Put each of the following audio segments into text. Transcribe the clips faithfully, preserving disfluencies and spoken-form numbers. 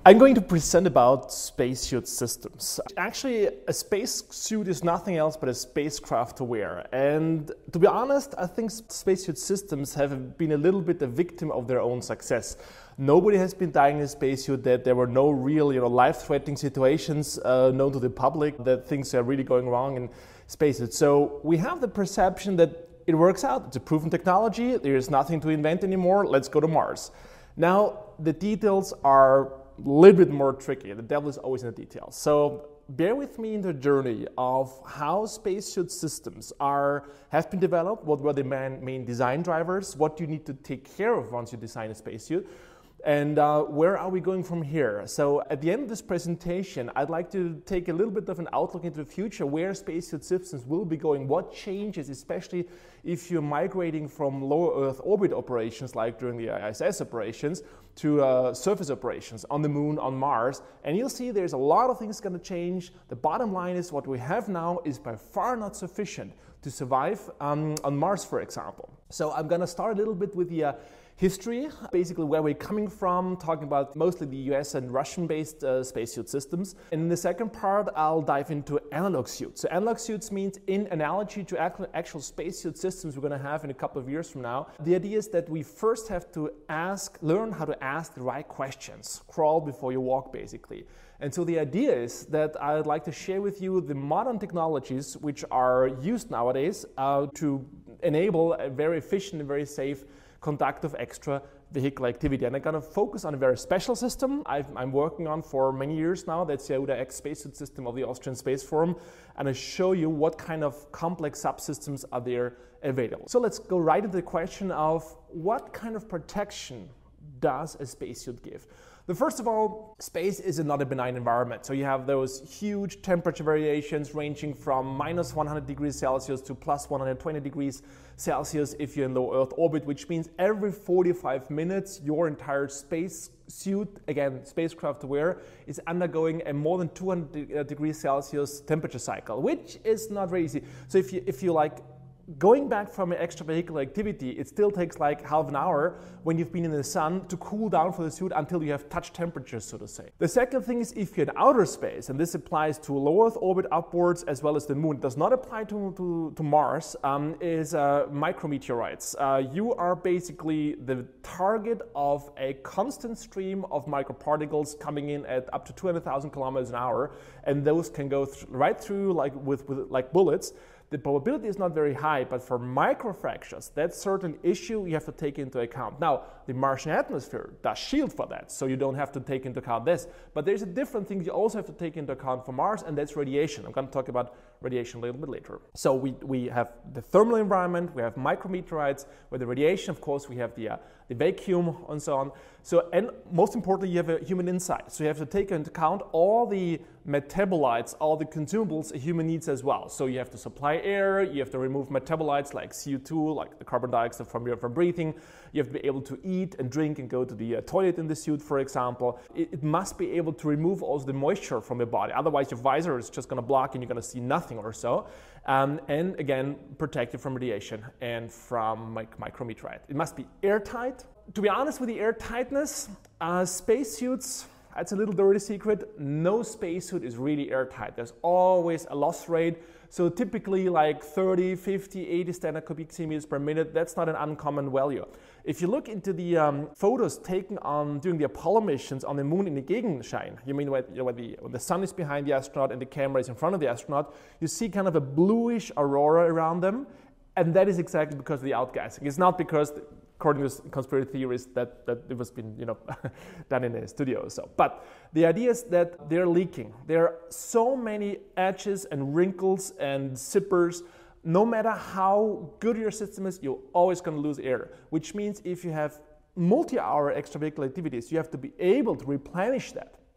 I'm going to present about spacesuit systems. Actually, a spacesuit is nothing else but a spacecraft to wear. And to be honest, I think spacesuit systems have been a little bit a victim of their own success. Nobody has been dying in a spacesuit, that there were no real, you know, life-threatening situations uh, known to the public, that things are really going wrong in spacesuits. So we have the perception that it works out. It's a proven technology. There is nothing to invent anymore. Let's go to Mars. Now, the details are a little bit more tricky. The devil is always in the details. So bear with me in the journey of how spacesuit systems are, have been developed, what were the main, main design drivers, what you need to take care of once you design a spacesuit, and uh, where are we going from here? So at the end of this presentation, I'd like to take a little bit of an outlook into the future, where spacesuit systems will be going, what changes, especially if you're migrating from low Earth orbit operations, like during the I S S operations, to uh, surface operations on the Moon, on Mars. And you'll see there's a lot of things going to change. The bottom line is what we have now is by far not sufficient to survive um, on Mars, for example. So I'm going to start a little bit with the uh, history, basically where we're coming from, talking about mostly the U S and Russian-based uh, spacesuit systems. And in the second part, I'll dive into analog suits. So analog suits means, in analogy to actual spacesuit systems we're going to have in a couple of years from now, the idea is that we first have to ask, learn how to ask the right questions. Crawl before you walk, basically. And so the idea is that I'd like to share with you the modern technologies which are used nowadays uh, to enable a very efficient and very safe conduct of extra vehicular activity. And I'm going to focus on a very special system I've, I'm working on for many years now. That's the X spacesuit system of the Austrian Space Forum. And I show you what kind of complex subsystems are there available. So let's go right into the question of what kind of protection does a spacesuit give? The first of all, space is not a benign environment. So you have those huge temperature variations ranging from minus one hundred degrees Celsius to plus one hundred twenty degrees Celsius if you're in low Earth orbit, which means every forty-five minutes your entire space suit, again spacecraft to wear, is undergoing a more than two hundred degrees Celsius temperature cycle, which is not very easy. So if you, if you like, going back from an extravehicular activity, it still takes like half an hour when you've been in the sun to cool down for the suit until you have touch temperatures, so to say. The second thing is, if you're in outer space, and this applies to low Earth orbit upwards as well as the Moon, it does not apply to, to, to Mars, um, is uh, micrometeorites. Uh, you are basically the target of a constant stream of microparticles coming in at up to two hundred thousand kilometers an hour, and those can go th right through like with, with like bullets. The probability is not very high, but for microfractures, that's a certain issue you have to take into account. Now, the Martian atmosphere does shield for that, so you don't have to take into account this. But there's a different thing you also have to take into account for Mars, and that's radiation. I'm going to talk about radiation a little bit later. So we, we have the thermal environment, we have micrometeorites, where the radiation, of course, we have the, uh, the vacuum and so on. So, and most importantly, you have a human insight. So you have to take into account all the metabolites, all the consumables a human needs as well. So you have to supply air, you have to remove metabolites like C O two, like the carbon dioxide from, your, from breathing. You have to be able to eat and drink and go to the uh, toilet in the suit, for example. It, it must be able to remove also the moisture from your body. Otherwise, your visor is just going to block and you're going to see nothing or so. Um, and again, protect you from radiation and from mic micrometeorite. It must be airtight. To be honest with the airtightness, uh, spacesuits, that's a little dirty secret. No spacesuit is really airtight. There's always a loss rate. So typically like thirty, fifty, eighty standard cubic centimeters per minute, that's not an uncommon value. If you look into the um, photos taken on during the Apollo missions on the Moon in the Gegenschein, you mean when, you know, when, the, when the sun is behind the astronaut and the camera is in front of the astronaut, you see kind of a bluish aurora around them, and that is exactly because of the outgassing. It's not because, according to conspiracy theories, that, that it was been, you know, done in a studio or so. But the idea is that they're leaking. There are so many edges and wrinkles and zippers. No matter how good your system is, you're always going to lose air, which means if you have multi-hour extravehicular activities, you have to be able to replenish that.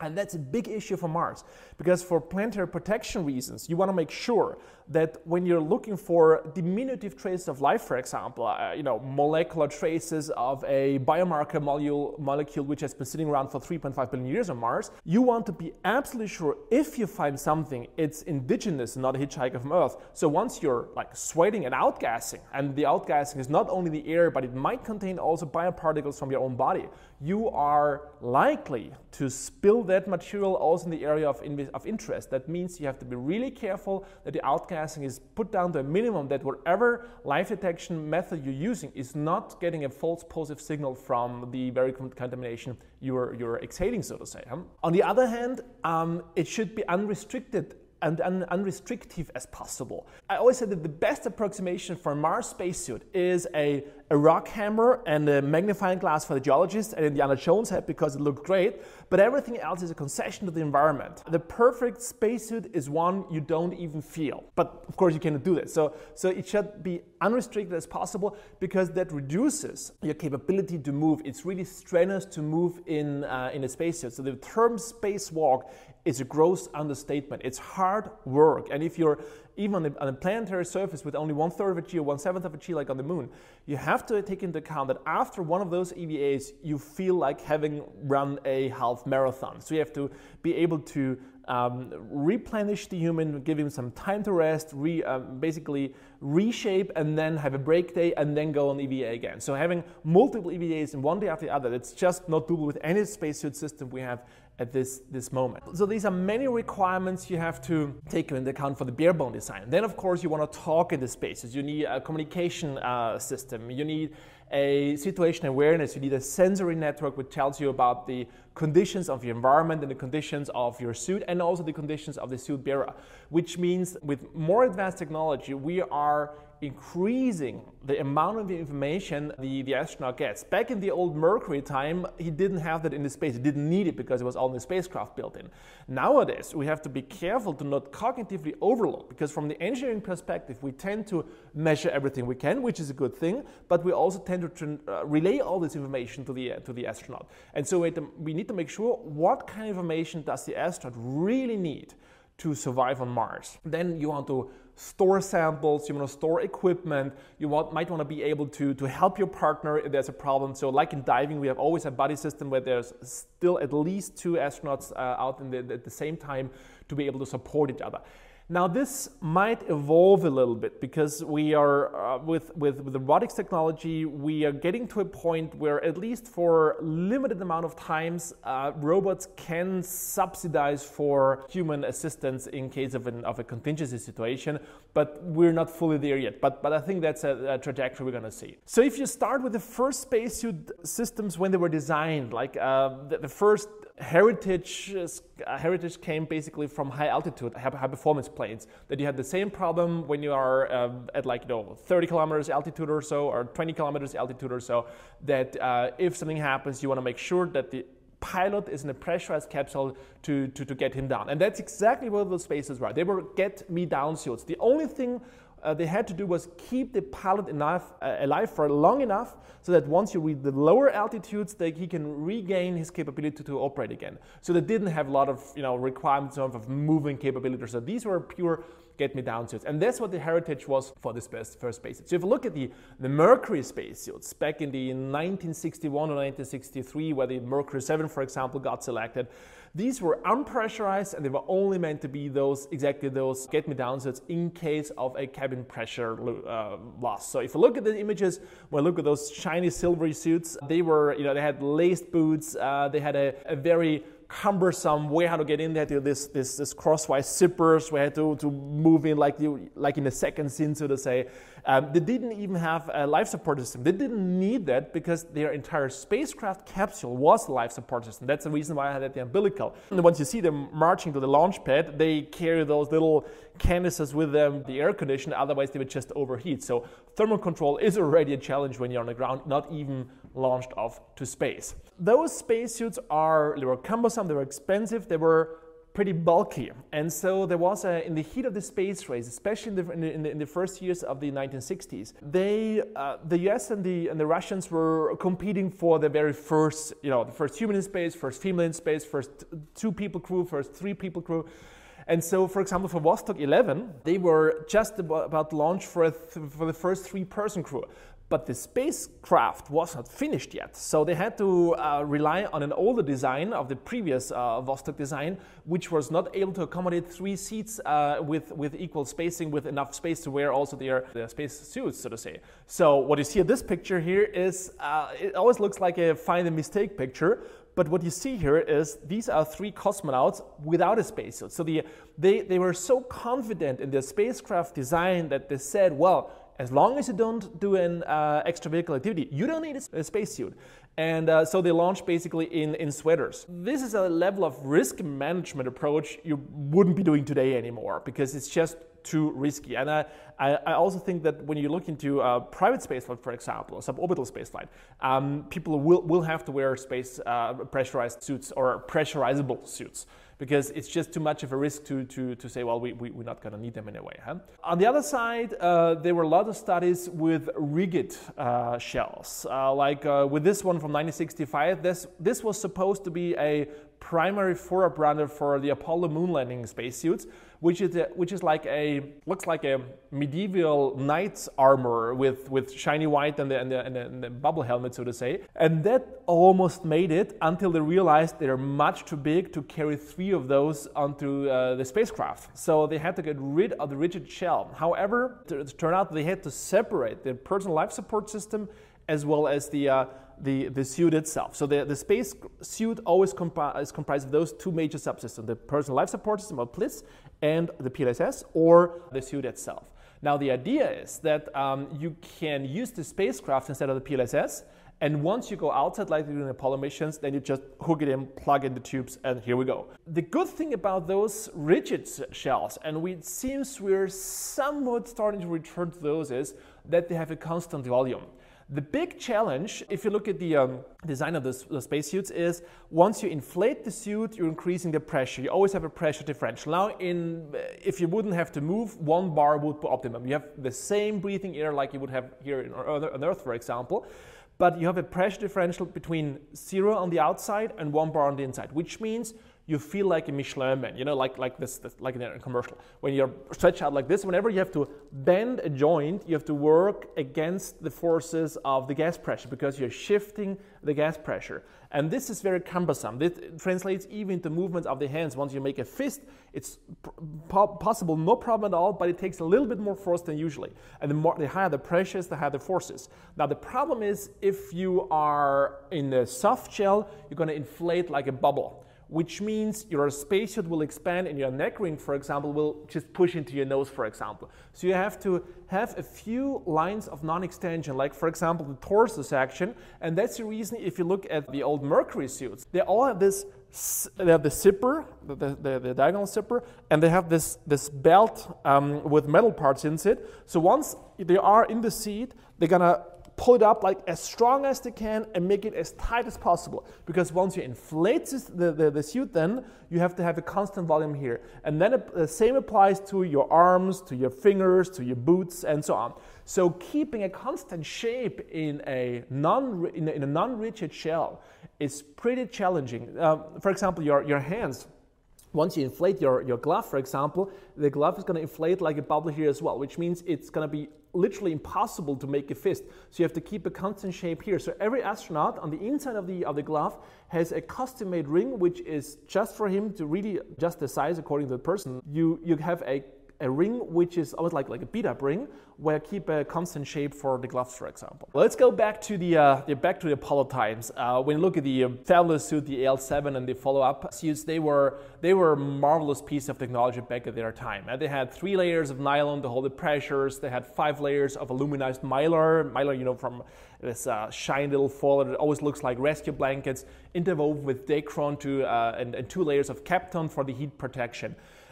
And that's a big issue for Mars, because for planetary protection reasons, you want to make sure that when you're looking for diminutive traces of life, for example, uh, you know, molecular traces of a biomarker molecule, molecule which has been sitting around for three point five billion years on Mars, you want to be absolutely sure if you find something, it's indigenous and not a hitchhiker from Earth. So once you're like sweating and outgassing, and the outgassing is not only the air, but it might contain also bioparticles from your own body, you are likely to spill that material also in the area of, of interest. That means you have to be really careful that the outgassing is put down to a minimum, that whatever life detection method you're using is not getting a false positive signal from the very contamination you're, you're exhaling, so to say. On the other hand, um, it should be unrestricted and un unrestrictive as possible. I always said that the best approximation for a Mars spacesuit is a, a rock hammer and a magnifying glass for the geologists and Indiana Jones had, because it looked great, but everything else is a concession to the environment. The perfect spacesuit is one you don't even feel. But of course you cannot do that. So, so it should be unrestricted as possible, because that reduces your capability to move. It's really strenuous to move in, uh, in a spacesuit. So the term spacewalk is a gross understatement. It's hard work. And if you're even on a, on a planetary surface with only one third of a G or one seventh of a G like on the moon, you have to take into account that after one of those E V As, you feel like having run a half marathon. So you have to be able to um, replenish the human, give him some time to rest, re, um, basically reshape, and then have a break day, and then go on E V A again. So having multiple E V As in one day after the other, that's just not doable with any spacesuit system we have at this, this moment. So these are many requirements you have to take into account for the bare bone design. Then of course you want to talk in the spaces. You need a communication uh, system. You need a situation awareness. You need a sensory network which tells you about the conditions of your environment and the conditions of your suit, and also the conditions of the suit bearer. Which means with more advanced technology, we are increasing the amount of information the, the astronaut gets. Back in the old Mercury time, he didn't have that in the space. He didn't need it because it was all in the spacecraft built in. Nowadays, we have to be careful to not cognitively overload, because from the engineering perspective, we tend to measure everything we can, which is a good thing, but we also tend to uh, relay all this information to the, uh, to the astronaut. And so we, to, we need to make sure what kind of information does the astronaut really need to survive on Mars. Then you want to store samples, you want to store equipment, you want, might want to be able to, to help your partner if there's a problem. So like in diving, we have always a buddy system where there's still at least two astronauts uh, out in the, at the same time to be able to support each other. Now this might evolve a little bit, because we are, uh, with, with, with the robotics technology, we are getting to a point where at least for limited amount of times, uh, robots can subsidize for human assistance in case of, an, of a contingency situation, but we're not fully there yet. But, but I think that's a, a trajectory we're going to see. So if you start with the first spacesuit systems when they were designed, like uh, the, the first heritage uh, heritage came basically from high altitude, high, high performance planes, that you had the same problem when you are uh, at like, you know, thirty kilometers altitude or so, or twenty kilometers altitude or so, that uh, if something happens, you want to make sure that the pilot is in a pressurized capsule to, to, to get him down. And that's exactly what those spaces were. They were get me down suits. The only thing Uh, they had to do was keep the pilot enough, uh, alive for long enough so that once you reach the lower altitudes, that he can regain his capability to operate again. So they didn't have a lot of, you know, requirements of moving capability. So these were pure get-me-down suits. And that's what the heritage was for this first spacesuit. So if you look at the, the Mercury spacesuits back in the nineteen sixty-one or nineteen sixty-three, where the Mercury seven, for example, got selected, these were unpressurized, and they were only meant to be those, exactly those get-me-down suits in case of a cabin pressure uh, loss. So if you look at the images, when you look at those shiny silvery suits, they were, you know, they had laced boots, uh, they had a, a very cumbersome way how to get in there, to this this this crosswise zippers, we had to, to move in like you like in a second scene, so to say. Um, they didn't even have a life support system. They didn't need that because their entire spacecraft capsule was the life support system. That's the reason why I had the umbilical. And once you see them marching to the launch pad, they carry those little canisters with them, the air conditioner, otherwise they would just overheat. So thermal control is already a challenge when you're on the ground, not even launched off to space. Those spacesuits are, they were cumbersome, they were expensive, they were pretty bulky, and so there was a, in the heat of the space race, especially in the, in the, in the, in the first years of the nineteen sixties, they, uh, the U S and the and the Russians were competing for the very first, you know, the first human in space, first female in space, first two people crew, first three people crew. And so, for example, for Vostok eleven, they were just about, about to launch for, a th for the first three-person crew. But the spacecraft was not finished yet, so they had to uh, rely on an older design of the previous uh, Vostok design, which was not able to accommodate three seats uh, with, with equal spacing, with enough space to wear also their, their space suits, so to say. So what you see in this picture here is, uh, it always looks like a find a mistake picture, but what you see here is these are three cosmonauts without a spacesuit. So the, they, they were so confident in their spacecraft design that they said, well, as long as you don't do an uh, extravehicular activity, you don't need a spacesuit. And uh, so they launched basically in, in sweaters. This is a level of risk management approach you wouldn't be doing today anymore, because it's just too risky. And I, I, I also think that when you look into uh, private spaceflight, for example, or suborbital spaceflight, um, people will, will have to wear space uh, pressurized suits or pressurizable suits, because it's just too much of a risk to, to, to say, well, we, we, we're not going to need them anyway. Huh? On the other side, uh, there were a lot of studies with rigid uh, shells. Uh, like uh, with this one from nineteen sixty-five, this, this was supposed to be a primary forerunner for the Apollo moon landing spacesuits, which is a, which is like a looks like a medieval knight's armor with with shiny white and the, and the, and the, and the bubble helmet, so to say. And that almost made it until they realized they're much too big to carry three of those onto uh, the spacecraft. So they had to get rid of the rigid shell. However, it turned out they had to separate the personal life support system as well as the uh, The, the suit itself. So the, the space suit always compi is comprised of those two major subsystems, the personal life support system, or P L I S, and the P L S S, or the suit itself. Now the idea is that um, you can use the spacecraft instead of the P L S S, and once you go outside, like during Apollo missions, then you just hook it in, plug in the tubes, and here we go. The good thing about those rigid shells, and we, it seems we're somewhat starting to return to those, is that they have a constant volume. The big challenge, if you look at the um, design of the, the spacesuits, is once you inflate the suit, you're increasing the pressure. You always have a pressure differential. Now, in, if you wouldn't have to move, one bar would be optimum. You have the same breathing air like you would have here on Earth, for example, but you have a pressure differential between zero on the outside and one bar on the inside, which means you feel like a Michelin man, you know, like, like this, this, like in a commercial. When you're stretched out like this, whenever you have to bend a joint, you have to work against the forces of the gas pressure because you're shifting the gas pressure. And this is very cumbersome. This translates even into movements of the hands. Once you make a fist, it's possible, no problem at all, but it takes a little bit more force than usually. And the, more, the higher the pressures, the higher the forces. Now the problem is if you are in a soft shell, you're going to inflate like a bubble, which means your spacesuit will expand and your neck ring, for example, will just push into your nose, for example. So you have to have a few lines of non-extension, like, for example, the torso section. And that's the reason if you look at the old Mercury suits, they all have this, they have the zipper, the, the, the diagonal zipper, and they have this, this belt um, with metal parts in it. So once they are in the seat, they're gonna pull it up like as strong as they can and make it as tight as possible. Because once you inflate this, the, the, the suit, then you have to have a constant volume here. And then it, the same applies to your arms, to your fingers, to your boots, and so on. So keeping a constant shape in a non in a, in a non-rigid shell is pretty challenging. Um, for example, your, your hands. Once you inflate your, your glove, for example, the glove is going to inflate like a bubble here as well, which means it's going to be literally impossible to make a fist. So you have to keep a constant shape here. So every astronaut on the inside of the, of the glove has a custom-made ring, which is just for him to really adjust the size according to the person. You, you have a a ring which is almost like, like a beat-up ring, where keep a constant shape for the gloves, for example. Well, let's go back to the, uh, the back to the Apollo times. Uh, when you look at the uh, fabulous suit, the A L seven, and the follow-up suits, they were they were a marvelous piece of technology back at their time. And they had three layers of nylon to hold the pressures. They had five layers of aluminized mylar, mylar, you know, from this uh, shiny little foil that always looks like rescue blankets, interwoven with Dacron to uh, and, and two layers of Kapton for the heat protection.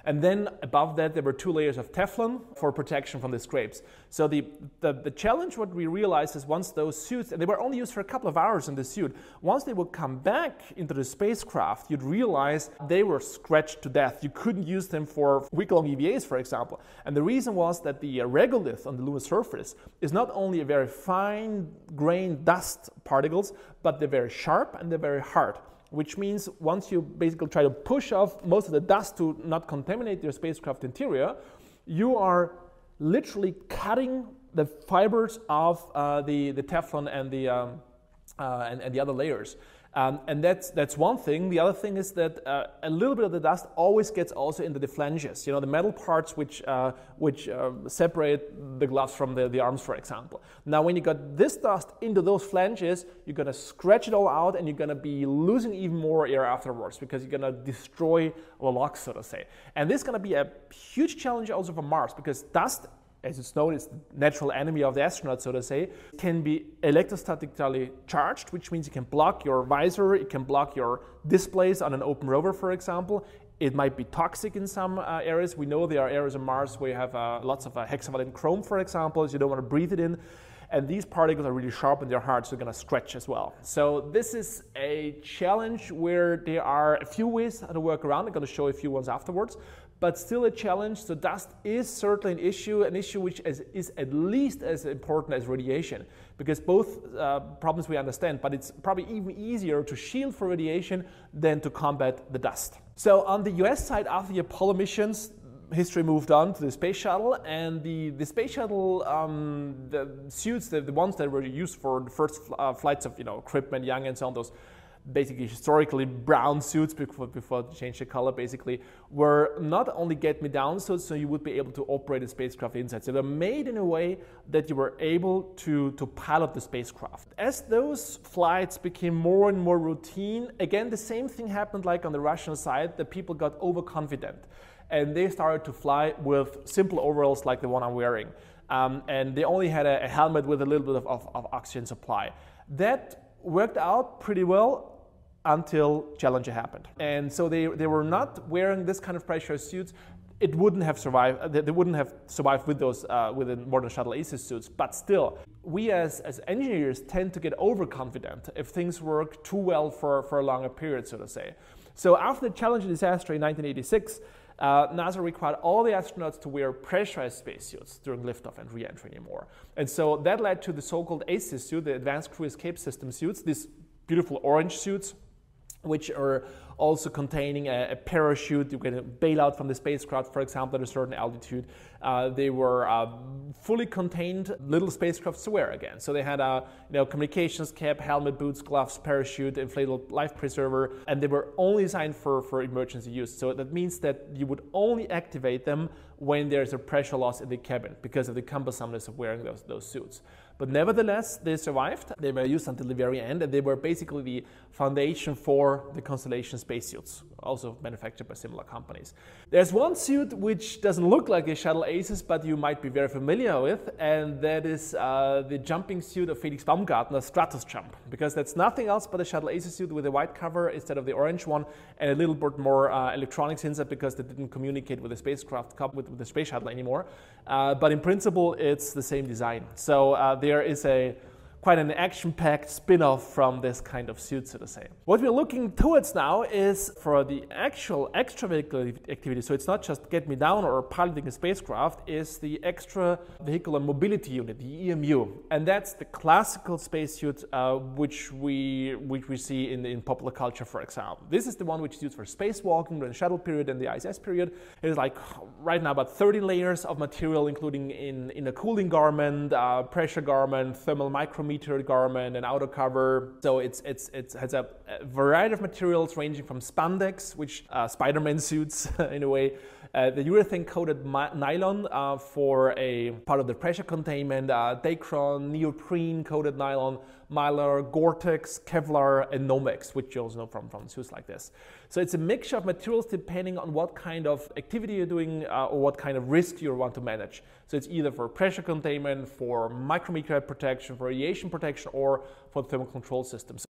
And then above that, there were two layers of Teflon for protection from the scrapes. So the, the, the challenge, what we realized is once those suits, and they were only used for a couple of hours in the suit, once they would come back into the spacecraft, you'd realize they were scratched to death. You couldn't use them for week-long E V As, for example. And the reason was that the regolith on the lunar surface is not only a very fine-grained dust particles, but they're very sharp and they're very hard, which means once you basically try to push off most of the dust to not contaminate your spacecraft interior, you are literally cutting the fibers of uh, the, the Teflon and the, um, uh, and, and the other layers. Um, and that's, that's one thing. The other thing is that uh, a little bit of the dust always gets also into the flanges, you know, the metal parts which, uh, which uh, separate the gloves from the, the arms, for example. Now, when you got this dust into those flanges, you're going to scratch it all out and you're going to be losing even more air afterwards because you're going to destroy the locks, so to say. And this is going to be a huge challenge also for Mars because dust, as it's known, it's the natural enemy of the astronaut, so to say, can be electrostatically charged, which means you can block your visor, it can block your displays on an open rover, for example. It might be toxic in some uh, areas. We know there are areas on Mars where you have uh, lots of uh, hexavalent chrome, for example, so you don't want to breathe it in. And these particles are really sharp and they're hard, so they're going to stretch as well. So this is a challenge where there are a few ways how to work around. I'm going to show a few ones afterwards. But still a challenge. So dust is certainly an issue, an issue which is, is at least as important as radiation, because both uh, problems we understand, but it's probably even easier to shield for radiation than to combat the dust. So on the U S side, after the Apollo missions, history moved on to the space shuttle, and the, the space shuttle um, the suits, the, the ones that were used for the first fl uh, flights of, you know, Kripman, Young, and so on, those basically historically brown suits before, before they changed the color, basically, were not only get-me-down suits, so you would be able to operate a spacecraft inside. So they were made in a way that you were able to, to pilot the spacecraft. As those flights became more and more routine, again, the same thing happened like on the Russian side, that people got overconfident. And they started to fly with simple overalls like the one I'm wearing. Um, and they only had a, a helmet with a little bit of, of, of oxygen supply. That worked out pretty well until Challenger happened. And so they, they were not wearing this kind of pressurized suits. It wouldn't have survived, they wouldn't have survived with those, uh, with the modern shuttle ACES suits, but still, we as, as engineers tend to get overconfident if things work too well for, for a longer period, so to say. So after the Challenger disaster in nineteen eighty-six, Uh, NASA required all the astronauts to wear pressurized spacesuits during liftoff and re-entry anymore. And so that led to the so-called ACES suit, the Advanced Crew Escape System suits, these beautiful orange suits, which are also containing a, a parachute. You can bail out from the spacecraft, for example, at a certain altitude. Uh, they were uh, fully contained little spacecrafts to wear again. So they had a you know, communications cap, helmet, boots, gloves, parachute, inflatable life preserver, and they were only designed for, for emergency use. So that means that you would only activate them when there's a pressure loss in the cabin because of the cumbersomeness of wearing those, those suits. But nevertheless, they survived. They were used until the very end, and they were basically the foundation for the Constellation spacesuits, also manufactured by similar companies. There's one suit which doesn't look like a shuttle ACES, but you might be very familiar with, and that is uh, the jumping suit of Felix Baumgartner's Stratus Jump, because that's nothing else but a shuttle ACES suit with a white cover instead of the orange one, and a little bit more uh, electronics inside because they didn't communicate with the spacecraft, with, with the space shuttle anymore. Uh, but in principle, it's the same design. So uh, there is a quite an action-packed spin-off from this kind of suit, so to say. What we're looking towards now is for the actual extravehicular activity, so it's not just get me down or piloting a spacecraft, is the extravehicular mobility unit, the E M U. And that's the classical spacesuit uh, which, we, which we see in, in popular culture, for example. This is the one which is used for spacewalking during the shuttle period and the I S S period. It is like right now about thirty layers of material, including in, in a cooling garment, uh, pressure garment, thermal micrometer garment, and outer cover. So it's, it's, it has a, a variety of materials ranging from spandex, which uh, Spider-Man suits in a way, uh, the urethane-coated nylon uh, for a part of the pressure containment, uh, Dacron, neoprene-coated nylon, Mylar, Gore-Tex, Kevlar, and Nomex, which you also know from, from suits like this. So it's a mixture of materials depending on what kind of activity you're doing uh, or what kind of risk you want to manage. So it's either for pressure containment, for micrometeorite protection, for radiation protection, or for thermal control systems.